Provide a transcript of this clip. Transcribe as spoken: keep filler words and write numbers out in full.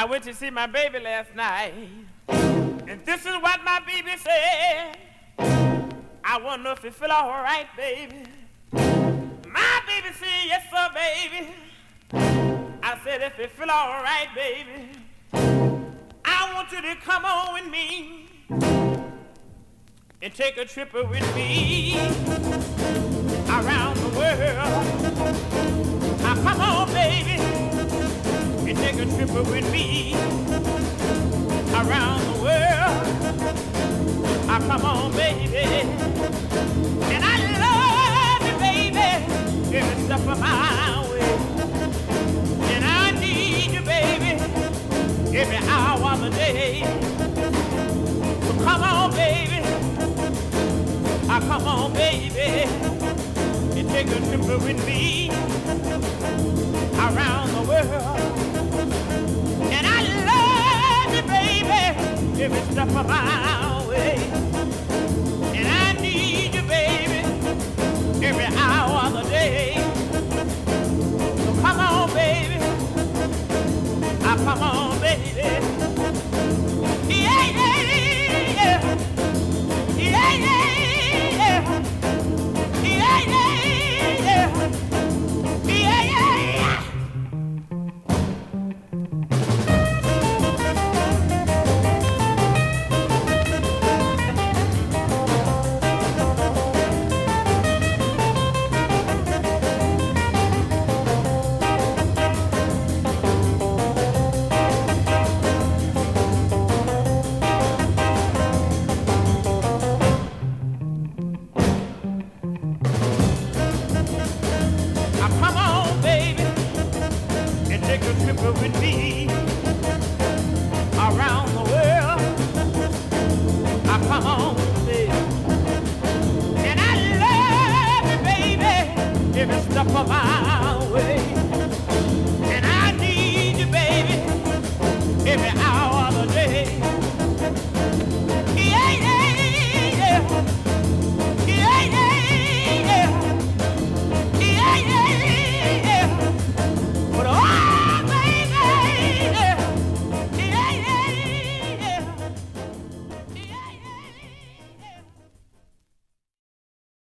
I went to see my baby last night, and this is what my baby said. I wonder if you feel all right, baby. My baby said, yes, sir, baby. I said, if you feel all right, baby, I want you to come on with me and take a trip with me around the world. Now, come on, baby, and take a trip with me around the world. Now, come on, baby, and I love you, baby, every step of my way. And I need you, baby, every hour of the day. So come on, baby, ah, come on, baby, and take a trip with me around the world. And I love you, baby, every step of my way. And I need you, baby, every hour of the day. So come on, baby, ah, come on, baby. Yeah, yeah, yeah, yeah, yeah, yeah, yeah, yeah, yeah, yeah, yeah. With me around the world. I come on, baby, and I love you, baby, every step of my